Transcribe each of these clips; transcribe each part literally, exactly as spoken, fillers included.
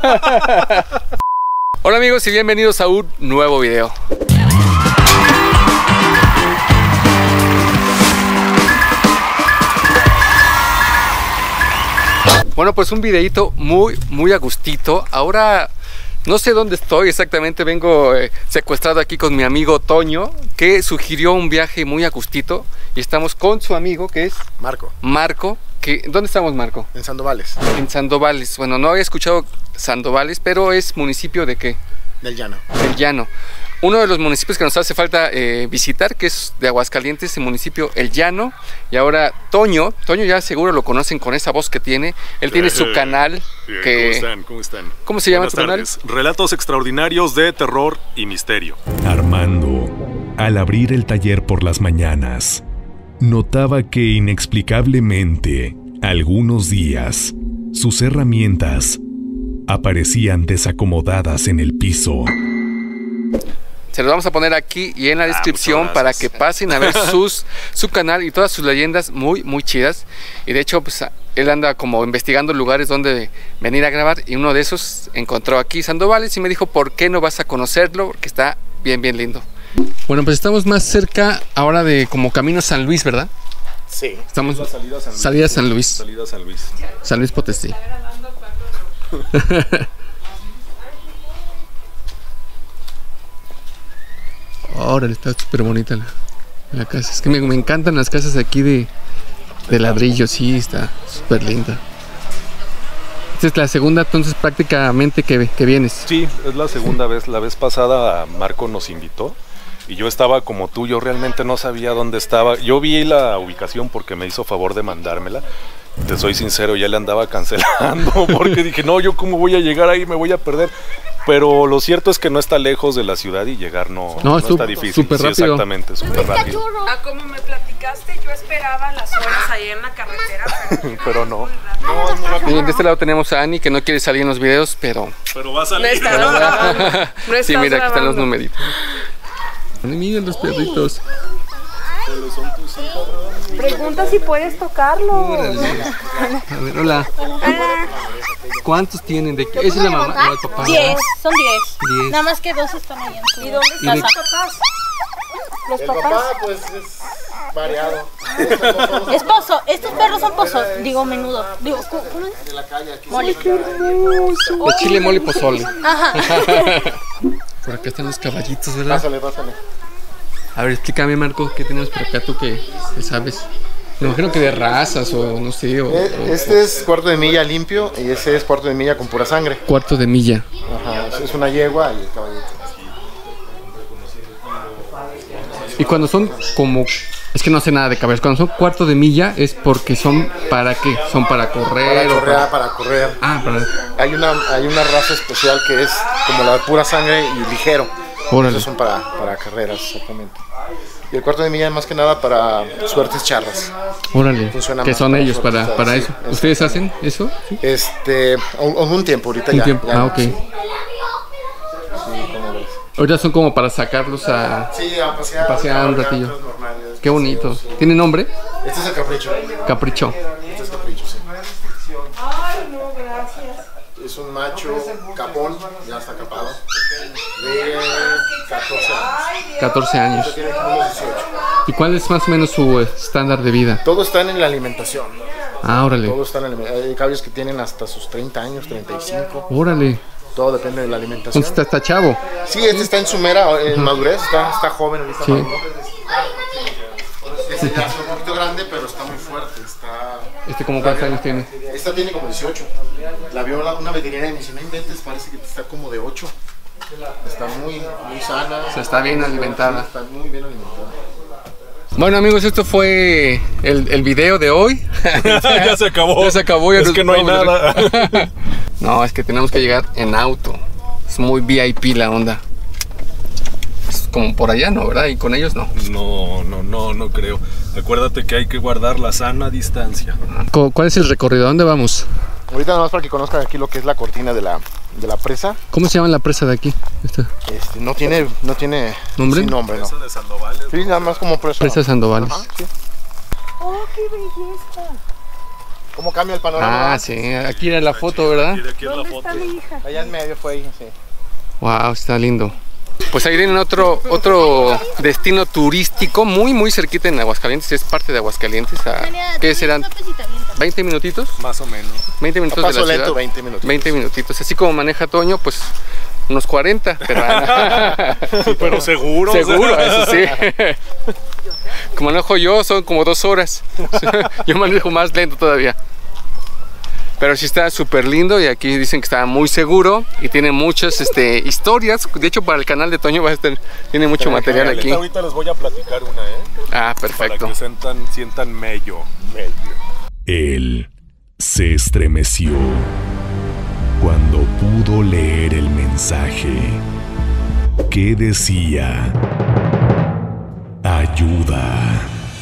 Hola amigos y bienvenidos a un nuevo video. Bueno, pues un videito muy, muy a gustito. Ahora no sé dónde estoy exactamente, vengo eh, secuestrado aquí con mi amigo Toño, que sugirió un viaje muy a gustito. Y estamos con su amigo, que es... Marco. Marco. Que, ¿dónde estamos, Marco? En Sandovales. En Sandovales. Bueno, no había escuchado Sandovales, pero es municipio de ¿qué? Del Llano. Del Llano. Uno de los municipios que nos hace falta eh, visitar, que es de Aguascalientes, el municipio El Llano. Y ahora Toño, Toño ya seguro lo conocen con esa voz que tiene. Él tiene su canal. Bien, que... ¿Cómo están? ¿Cómo están? ¿Cómo se llama Buenas tu tardes. canal? Relatos extraordinarios de terror y misterio. Armando, al abrir el taller por las mañanas, notaba que inexplicablemente, algunos días, sus herramientas aparecían desacomodadas en el piso. Se los vamos a poner aquí y en la descripción ah, para que pasen a ver sus, su canal y todas sus leyendas muy, muy chidas. Y de hecho, pues él anda como investigando lugares donde venir a grabar y uno de esos encontró aquí Sandovales y me dijo, ¿por qué no vas a conocerlo? Porque está bien, bien lindo. Bueno, pues estamos más cerca ahora de como camino San Luis, ¿verdad? Sí. Estamos La salida a San Luis. salida a San Luis. Salida a San Luis. San Luis Potosí. Órale, está súper bonita la, la casa. Es que me, me encantan las casas aquí de, de ladrillo, sí, está súper linda. Esta es la segunda, entonces prácticamente que, que vienes. Sí, es la segunda vez. La vez pasada Marco nos invitó y yo estaba como tú, yo realmente no sabía dónde estaba. Yo vi la ubicación porque me hizo favor de mandármela. Te soy sincero, ya le andaba cancelando porque dije, no, yo cómo voy a llegar ahí, me voy a perder. Pero lo cierto es que no está lejos de la ciudad y llegar no, no, no está sup, difícil. Súper sí, rápido. Exactamente, súper rápido. Ah, como me platicaste, yo esperaba las horas ahí en la carretera, pero, Pero no. No, es muy rápido. Miren, de este lado tenemos a Ani que no quiere salir en los videos, pero... Pero va a salir. No está grabando. No sí, estás mira, aquí están los grabando. numeritos. Miren los perritos. Pregunta si puedes tocarlo. Órale. A ver, hola. ¿Cuántos tienen? ¿De qué? ¿Esa es la mamá? No, el papá. Diez, son diez. Diez. Nada más que dos están ahí en su... ¿Y dónde ¿Y están de- los papás? Los El papás. papá, pues, es variado. Es pozo, estos perros son pozos, digo menudo. Digo, ¿cómo cómo es? De la calle aquí. Mole. De chile, mole y pozole. Ajá. Por acá están los caballitos, ¿verdad? Pásale, pásale. A ver, explícame, Marco, ¿qué tenemos por acá? ¿Tú qué qué sabes? Me imagino que de razas o no sé, o, Eh, o- Este es cuarto de milla limpio y ese es cuarto de milla con pura sangre. cuarto de milla. Ajá, es una yegua y el caballito. Y cuando son como... Es que no sé nada de caballos. Cuando son cuarto de milla es porque son... ¿Para qué? ¿Son para correr Para o correr, para...? para correr. Ah, para... Hay una, hay una raza especial que es como la de pura sangre y ligero. Órale. Esos son para, para carreras, exactamente. Y el cuarto de milla es más que nada para suertes charras. Órale. Funciona Que más son para ellos suertes para, charras, para sí, eso. exacto. ¿Ustedes hacen eso? ¿Sí? Este, un, un tiempo, ahorita Un ya. tiempo. ya Ah, no, ok. Sí. Sí, ¿cómo ves? Ahorita son como para sacarlos a... Sí, a pasear. Pasear un cabalgar, ratillo. otros normales, Qué bonito. paseos, sí. ¿Tiene nombre? Este es el capricho. Capricho. Este es capricho, sí. Ay, no, gracias. Es un macho capón, ya está capado. De catorce años. catorce años. Tiene como unos dieciocho. ¿Y cuál es más o menos su estándar de vida? Todo está en la alimentación. Ah, órale. Todo está en la alimentación. Hay caballos que tienen hasta sus treinta años, treinta y cinco. Órale. Todo depende de la alimentación. Entonces está, está chavo. Sí, este está en su mera en madurez, está, está joven ahorita. Sí. maduro. Este ya es un poquito grande, pero está muy fuerte. Está... ¿Este como cuántos años tiene? Esta tiene como dieciocho. La vio la- una veterinaria y me dice, no inventes, parece que está como de ocho. Está muy, muy sana. O sea, está bien alimentada. Está muy bien alimentada. Bueno amigos, esto fue el, el video de hoy. Ya se acabó. Ya se acabó. Ya Es nos que no hay vamos. nada. No, es que tenemos que llegar en auto. Es muy V I P la onda. Es como por allá, ¿no? ¿Verdad? Y con ellos no. No, no, no, no creo. Acuérdate que hay que guardar la sana distancia. ¿Cuál es el recorrido? ¿A dónde vamos? Ahorita nada más para que conozcan aquí lo que es la cortina de la, de la presa. ¿Cómo se llama la presa de aquí? Esta. Este, no tiene, no tiene ¿Nombre? sí, nombre, no. Esa de Sandovales. Sí, nada más como presa. Presa Sandovales. Ajá, sí. Oh, qué belleza. ¿Cómo cambia el panorama? Ah, sí, aquí era la foto, ¿verdad? Y de aquí es la ¿Dónde foto. está mi hija? Allá en medio fue ahí, sí. Wow, está lindo. Pues ahí tienen otro, otro destino turístico muy, muy cerquita en Aguascalientes. Es parte de Aguascalientes. ¿A ¿Qué serán? ¿veinte minutitos? Más o menos. veinte minutos A de la paso lento, ciudad. veinte minutos. veinte minutitos. Así como maneja Toño, pues unos cuarenta. Pero, Pero seguro. seguro, eso sí. Como manejo yo, son como dos horas. Yo manejo más lento todavía. Pero sí está súper lindo y aquí dicen que está muy seguro y tiene muchas este, historias. De hecho, para el canal de Toño va a estar, tiene mucho material aquí. Ahorita les voy a platicar una, ¿eh? Ah, Para perfecto. que sientan, sientan mello. mello. Él se estremeció cuando pudo leer el mensaje que decía: ayuda.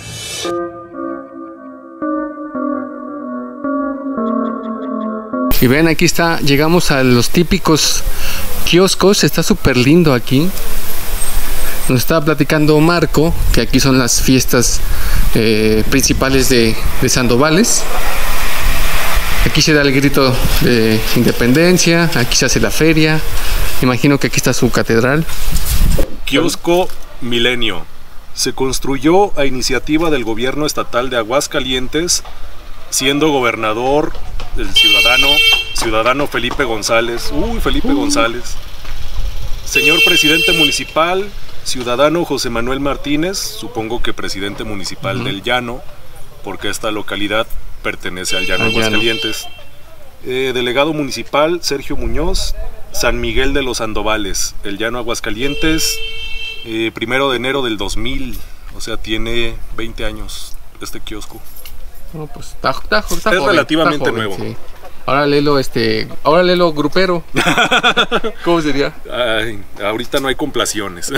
Y ven, aquí está, llegamos a los típicos kioscos, está súper lindo aquí. Nos estaba platicando Marco que aquí son las fiestas eh, principales de, de Sandovales. Aquí se da el grito de independencia, aquí se hace la feria. Imagino que aquí está su catedral. Kiosco Milenio. Se construyó a iniciativa del gobierno estatal de Aguascalientes, siendo gobernador el ciudadano, ciudadano Felipe González. Uy, Felipe González. Señor presidente municipal, ciudadano José Manuel Martínez, supongo que presidente municipal uh-huh. del Llano, porque esta localidad pertenece al Llano al Aguascalientes. Eh, delegado municipal Sergio Muñoz, San Miguel de los Sandovales, el Llano Aguascalientes, eh, primero de enero del dos mil, o sea, tiene veinte años este kiosco. No, pues está, está, está es joven, relativamente está joven, nuevo. Sí. Ahora léelo, este, ahora léelo grupero. ¿Cómo sería? Ay, ahorita no hay complaciones.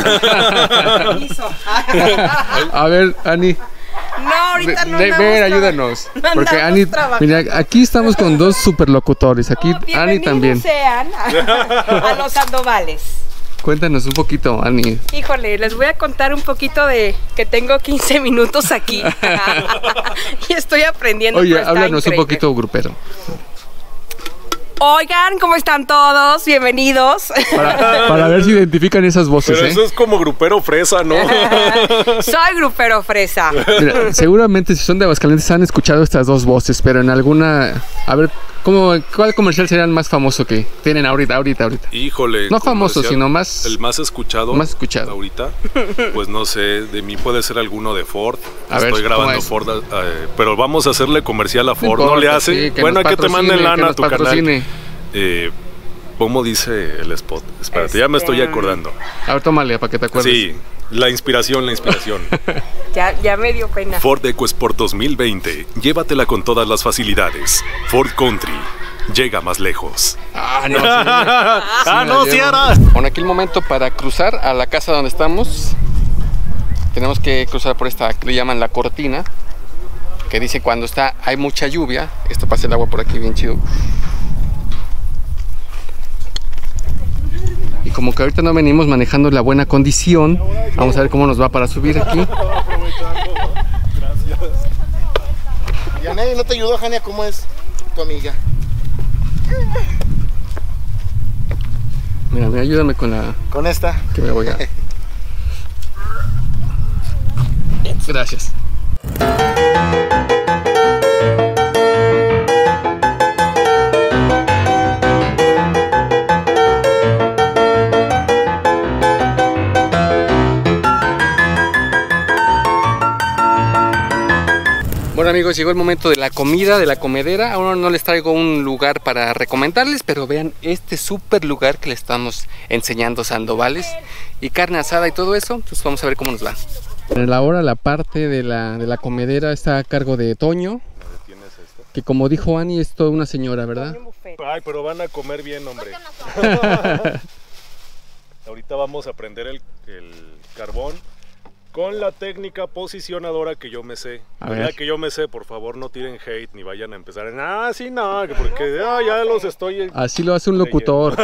A ver, Ani. No, ahorita no. Ven, ven, ayúdanos. Porque Ani, mira, aquí estamos con dos superlocutores. Aquí oh, Ani también. Sean a, a los Sandovales. Cuéntanos un poquito, Ani. Híjole, les voy a contar un poquito de que tengo quince minutos aquí y estoy aprendiendo. Oye, háblanos increíble. Un poquito grupero. Oigan, ¿cómo están todos? Bienvenidos. Para, para ver si identifican esas voces. Pero ¿eh? Eso es como grupero fresa, ¿no? Soy grupero fresa. Mira, seguramente si son de Aguascalientes han escuchado estas dos voces, pero en alguna... A ver, ¿cómo, ¿cuál comercial sería el más famoso que tienen ahorita, ahorita, ahorita? Híjole. No famoso, sino más... El más escuchado. Más escuchado. Ahorita. Pues no sé, de mí puede ser alguno de Ford. A Estoy ver, grabando Ford, eh, pero vamos a hacerle comercial a Ford. No, importa, no le hace. Sí, bueno, hay que te manden lana a tu canal. Eh, ¿Cómo dice el spot? Espérate, este... ya me estoy acordando. A ver, tómale, para que te acuerdes. Sí, la inspiración, la inspiración. ya, ya me dio pena. Ford EcoSport dos mil veinte. Llévatela con todas las facilidades. Ford Country. Llega más lejos. Ah, no, sí. ah, no, sí, ahora. Bueno, aquí el momento para cruzar a la casa donde estamos. Tenemos que cruzar por esta que le llaman la cortina, que dice cuando está hay mucha lluvia, esto pasa el agua por aquí bien chido. Y como que ahorita no venimos manejando la buena condición, vamos a ver cómo nos va para subir aquí. Gracias. ¿Y a nadie no te ayudó, Jania? ¿Cómo es tu amiga? Mira, mira, ayúdame con la... Con esta. Que me voy a... Gracias. Bueno amigos, llegó el momento de la comida, de la comedera. Ahora no les traigo un lugar para recomendarles, pero vean este súper lugar que les estamos enseñando, Sandovales, y carne asada y todo eso. Entonces vamos a ver cómo nos va. Ahora la parte de la, de la comedera está a cargo de Toño, que como dijo Ani es toda una señora, ¿verdad? Ay, pero van a comer bien, hombre. Ahorita vamos a prender el, el carbón con la técnica posicionadora que yo me sé. La que yo me sé, por favor no tiren hate ni vayan a empezar en, ah, sí, no, porque ah, ya los estoy... Así lo hace un locutor.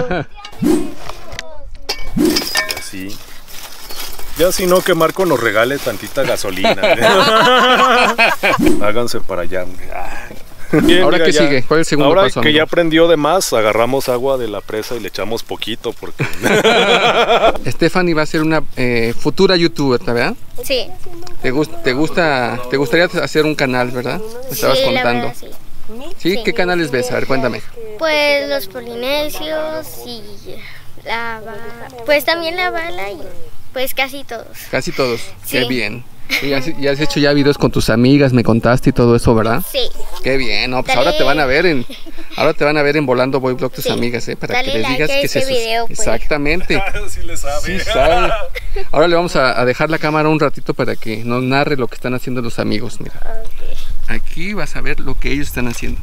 Así. Ya si no, que Marco nos regale tantita gasolina. Háganse para allá. Bien, ¿Ahora mira, qué ya- sigue? ¿Cuál es el segundo ahora paso, que amigo? ya prendió de más, agarramos agua de la presa y le echamos poquito porque... Stephanie va a ser una eh, futura youtuber, ¿verdad? Sí. ¿Te, gust- te gusta, te gustaría hacer un canal, verdad? Me estabas Sí, la contando. verdad, sí. ¿Sí? Sí. ¿Qué canales ves? A ver, cuéntame. Pues los polinesios y la ba- pues también la bala y pues casi todos. Casi todos. Qué Sí. bien. Y has, y has hecho ya videos con tus amigas, me contaste y todo eso, ¿verdad? Sí. Qué bien, no, pues Dale. ahora te van a ver en ahora te van a ver en Volando Boy Blog tus Sí. amigas, ¿eh? Para Dale que les like digas a que es este eso. video, pues. Exactamente. sí le sabe. Sí sabe. Ahora le vamos a, a dejar la cámara un ratito para que nos narre lo que están haciendo los amigos, mira. Aquí vas a ver lo que ellos están haciendo.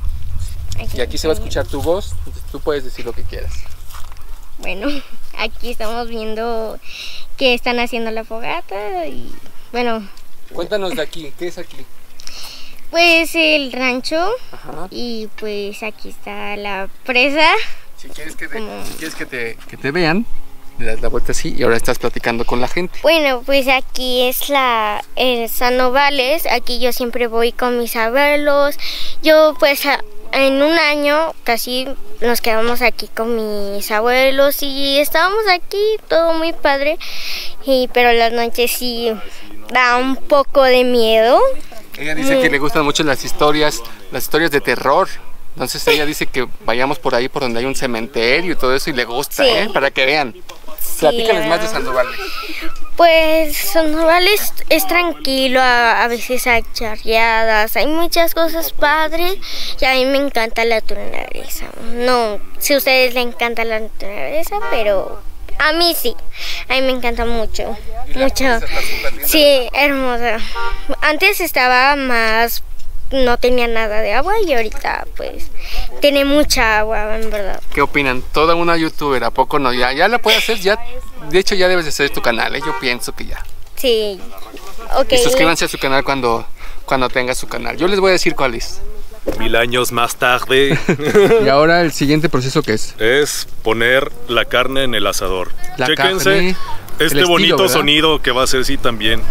Y aquí se va a escuchar tu voz, entonces tú puedes decir lo que quieras. Bueno, aquí estamos viendo que están haciendo la fogata y bueno, Cuéntanos de aquí, ¿qué es aquí? pues el rancho Ajá. y pues aquí está la presa. Si quieres que te, si quieres que te, que te vean, le das la vuelta así y ahora estás platicando con la gente. Bueno, pues aquí es la el San Novales, aquí yo siempre voy con mis abuelos. Yo pues a- en un año casi nos quedamos aquí con mis abuelos y estábamos aquí, todo muy padre. Y pero las noches sí da un poco de miedo. Ella dice que le gustan mucho las historias, las historias de terror. Entonces ella dice que vayamos por ahí por donde hay un cementerio y todo eso y le gusta, Sí. ¿eh? Para que vean. Sí, Platícales la más de verdad. Sandoval. Pues Sandoval es, es tranquilo, a, a veces hay charreadas, hay muchas cosas padres y a mí me encanta la naturaleza. No, si a ustedes les encanta la naturaleza, pero a mí sí, a mí me encanta mucho, mucho. Sí, hermosa. Antes estaba más, no tenía nada de agua y ahorita pues tiene mucha agua, en verdad. ¿Qué opinan? Toda una youtuber, ¿a poco no? Ya, ya la puedes hacer, ya. De hecho ya debes de hacer tu canal, ¿eh? Yo pienso que ya. Sí, ok. Y suscríbanse a su canal cuando, cuando tenga su canal. Yo les voy a decir cuál es. Mil años más tarde Y ahora el siguiente proceso, ¿qué es? es poner la carne en el asador. La Chéquense carne, el este estilo, bonito ¿verdad? sonido que va a hacer sí también.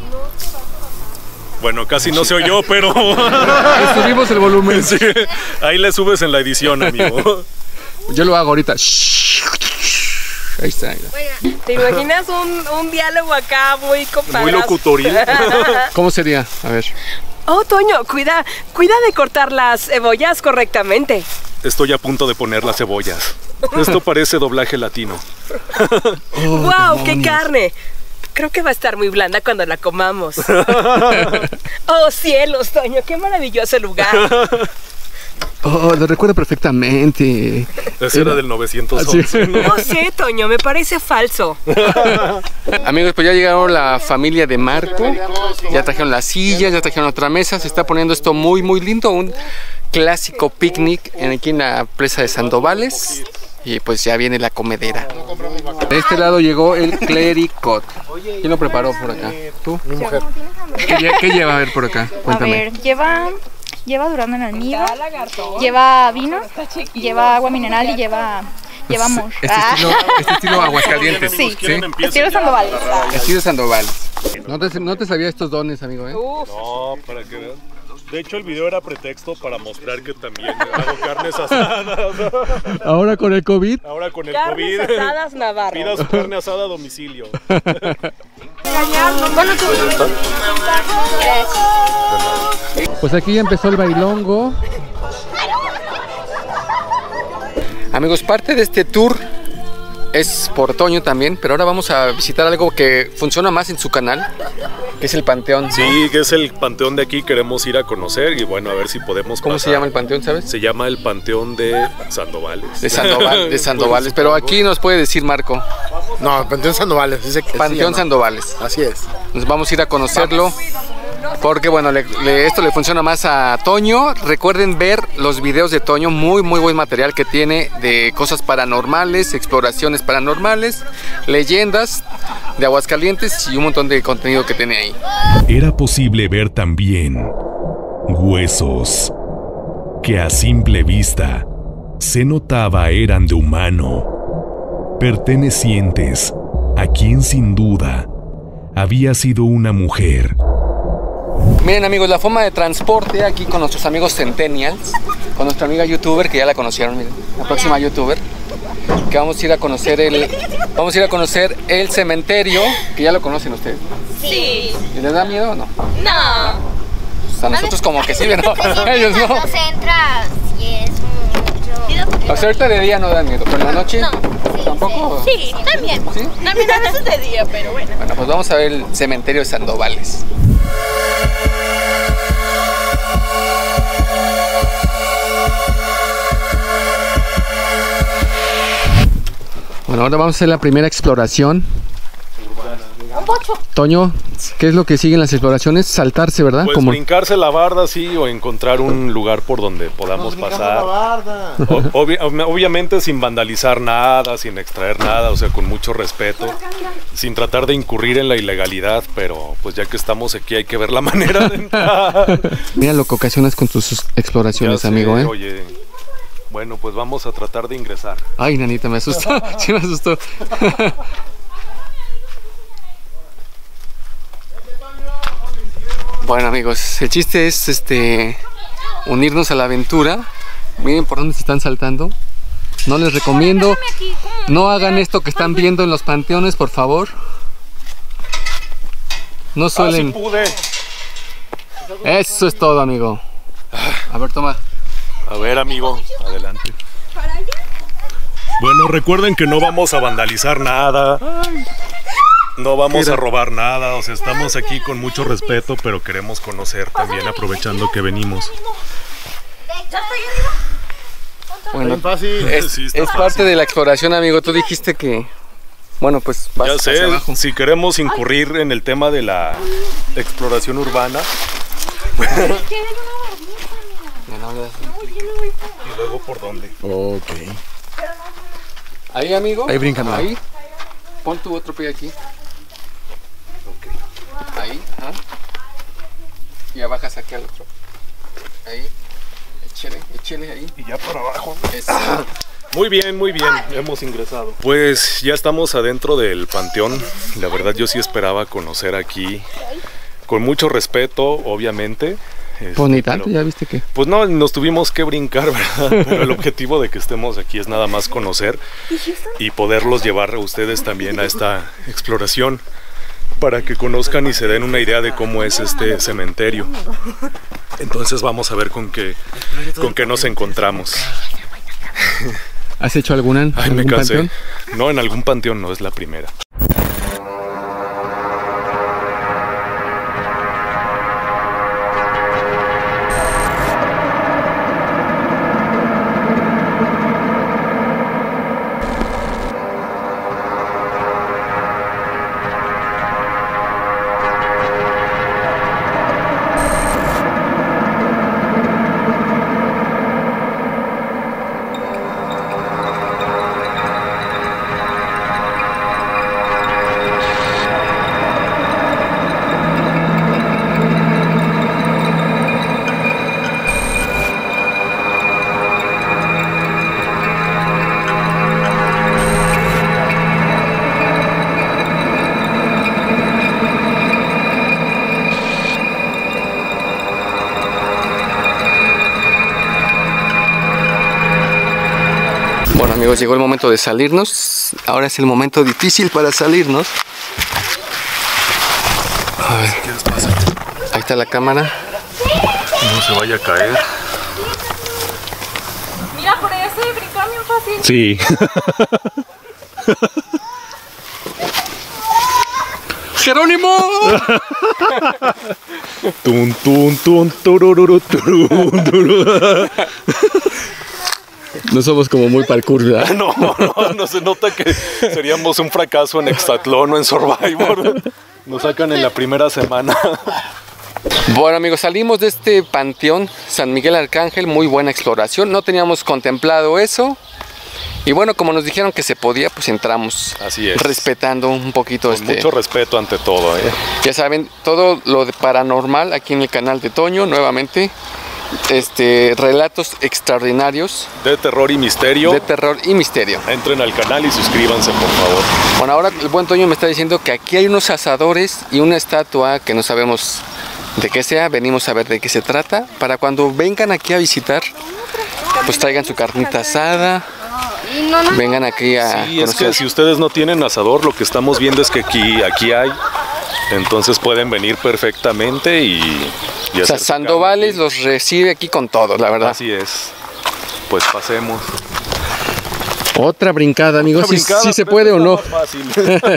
Bueno, casi no se oyó, pero Ahí subimos el volumen. sí, ahí le subes en la edición, amigo. Yo lo hago ahorita. Ahí está. mira. ¿Te imaginas un, un diálogo acá muy compadre? Muy locutoril. ¿Cómo sería? A ver. Oh, Toño, cuida, cuida de cortar las cebollas correctamente. Estoy a punto de poner las cebollas. Esto parece doblaje latino. ¡Wow! ¡Qué carne! Creo que va a estar muy blanda cuando la comamos. ¡Oh, cielos, Toño! ¡Qué maravilloso lugar! Oh, lo recuerdo perfectamente. Ese era del novecientos once. No sé, Toño, me parece falso. Amigos, pues ya llegaron la familia de Marco. Ya trajeron las sillas, ya trajeron otra mesa. Se está poniendo esto muy, muy lindo. Un clásico picnic en- aquí en la presa de Sandovales. Y pues ya viene la comedera. De este lado llegó el clericot. ¿Quién lo preparó por acá? ¿Tú? Mi mujer. ¿Qué, lle- qué lleva a ver por acá? A Cuéntame. ver, lleva, lleva durazno en almíbar, lleva vino, lleva agua mineral y lleva, lleva amor. Este estilo, este estilo Aguascalientes. Sí, ¿sí? estilo Sandoval. Estilo Sandoval. No te, no te sabía estos dones, amigo, ¿eh? No, para que vean. De hecho, el video era pretexto para mostrar que también hago carnes asadas. Ahora con el COVID. Ahora con el Carnes COVID, asadas Navarro. pida su carne asada a domicilio. Pues aquí ya empezó el bailongo. Amigos, parte de este tour es por Toño también, pero ahora vamos a visitar algo que funciona más en su canal, que es el Panteón. Sí, que es el panteón de aquí, queremos ir a conocer y bueno, a ver si podemos ¿Cómo se pasar. llama el Panteón, sabes? Se llama el Panteón de Sandovales. De Sandoval, de Sandovales, pero aquí nos puede decir Marco, No, Panteón Sandovales. Ese, ese se Panteón llama. Sandovales. Así es. Nos vamos a ir a conocerlo. Porque bueno, le- le- esto le funciona más a Toño. Recuerden ver los videos de Toño, muy muy buen material que tiene de cosas paranormales, exploraciones paranormales, leyendas de Aguascalientes y un montón de contenido que tiene ahí. Era posible ver también huesos que a simple vista se notaba eran de humano, pertenecientes a quien sin duda había sido una mujer Miren amigos, la forma de transporte aquí con nuestros amigos Centennials, con nuestra amiga youtuber que ya la conocieron, miren, la próxima youtuber, que vamos a ir a conocer el, vamos a ir a conocer el cementerio, que ya lo conocen ustedes. Sí. ¿Y les da miedo o no? No. Pues a nosotros como que sí, ¿no? Ellos no. Cuando se entra, sí es mucho. O sea, ahorita de día no dan miedo, pero en la noche No. tampoco. Sí, también. ¿Sí? También a veces de día, pero bueno. Bueno, pues vamos a ver el cementerio de Sandovales. Bueno, ahora vamos a hacer la primera exploración. Un bocho. Toño, ¿qué es lo que siguen las exploraciones? Saltarse, ¿verdad? Pues Como... brincarse la barda, sí, o encontrar un lugar por donde podamos Nos brincamos pasar. la barda. O- obvi- obviamente sin vandalizar nada, sin extraer nada, o sea, con mucho respeto, sin tratar de incurrir en la ilegalidad, pero pues ya que estamos aquí hay que ver la manera de entrar. Mira lo que ocasionas con tus exploraciones, Ya sé, amigo, ¿eh? Oye, bueno, pues vamos a tratar de ingresar. Ay, nanita, me asustó. Sí, me asustó. Bueno, amigos, el chiste es este unirnos a la aventura. Miren por dónde se están saltando. No les recomiendo. No hagan esto que están viendo en los panteones, por favor. No suelen. Ah, sí pude. Eso es todo, amigo. A ver, toma. A ver, amigo, adelante. Bueno, recuerden que no vamos a vandalizar nada. No vamos a robar nada, o sea, estamos aquí con mucho respeto, pero queremos conocer también, aprovechando que venimos. Bueno, Bien fácil. es, Sí, está es fácil. parte de la exploración, amigo. Tú dijiste que, bueno, pues vas Ya hacia sé, abajo. si queremos incurrir en el tema de la exploración urbana, y luego por dónde. Ok. Ahí, amigo. Ahí bríncame. Ahí. Pon tu otro pie aquí. Ahí. Ajá. Y ya bajas aquí al otro. Ahí. Échale, échale ahí. Y ya para abajo. Eso. Muy bien, muy bien, hemos ingresado. Pues ya estamos adentro del panteón. La verdad yo sí esperaba conocer aquí con mucho respeto, obviamente. Este, Pues ni tanto, pero- ya viste que. Pues no, nos tuvimos que brincar, ¿verdad? Pero el objetivo de que estemos aquí es nada más conocer y poderlos llevar a ustedes también a esta exploración para que conozcan y se den una idea de cómo es este cementerio. Entonces vamos a ver con qué, con qué nos encontramos. ¿Has hecho alguna? Ay, me algún cansé. panteón? No, en algún panteón no, es la primera. Bueno, amigos, llegó el momento de salirnos. Ahora es el momento difícil para salirnos. A ver. Ahí está la cámara. No se vaya a caer. Mira, por eso se brincó bien fácil. Sí. ¡Jerónimo! Tun, tun, tun, turururu, turun, turun. No somos como muy parkour, ¿verdad? No, no, no se nota que seríamos un fracaso en Hexatlón o en Survivor. Nos sacan en la primera semana. Bueno, amigos, salimos de este panteón San Miguel Arcángel, muy buena exploración. No teníamos contemplado eso. Y bueno, como nos dijeron que se podía, pues entramos. Así es. Respetando un poquito Con este. mucho respeto ante todo, ¿eh? Ya saben, todo lo de paranormal aquí en el canal de Toño, nuevamente. Este, relatos extraordinarios De terror y misterio. de terror y misterio. Entren al canal y suscríbanse, por favor. Bueno, ahora el buen Toño me está diciendo que aquí hay unos asadores y una estatua que no sabemos de qué sea, venimos a ver de qué se trata, para cuando vengan aquí a visitar, pues traigan su carnita asada, vengan aquí a Sí, es conocer. que si ustedes no tienen asador, lo que estamos viendo es que aquí, aquí hay, entonces pueden venir perfectamente y, y O sea, hacer su Sandovales carne. los recibe aquí con todo, la verdad. Así es. Pues pasemos. Otra brincada, amigos, Otra si brincada, se pero puede o esta no. está más fácil.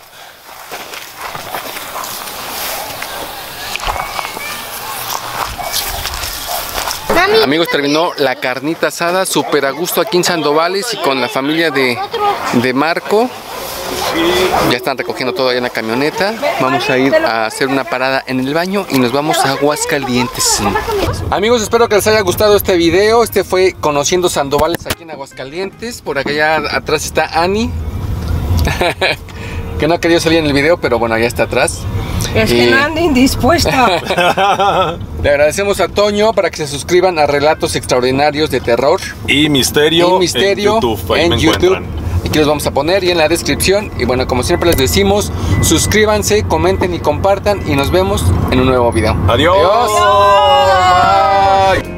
Amigos, terminó la carnita asada, súper a gusto aquí en Sandovales y con la familia de, de Marco. Ya están recogiendo todo allá en la camioneta. Vamos a ir a hacer una parada en el baño y nos vamos a Aguascalientes. Amigos, espero que les haya gustado este video. Este fue Conociendo Sandovales aquí en Aguascalientes. Por allá atrás está Ani, que no ha querido salir en el video, pero bueno, ya está atrás. Es que Y- no ando indispuesta. Le agradecemos a Toño para que se suscriban a Relatos Extraordinarios de Terror Y Misterio, y Misterio en YouTube. Ahí en me YouTube. encuentran. Aquí los vamos a poner y en la descripción. Y bueno, como siempre les decimos, suscríbanse, comenten y compartan y nos vemos en un nuevo video. Adiós. Adiós. Bye.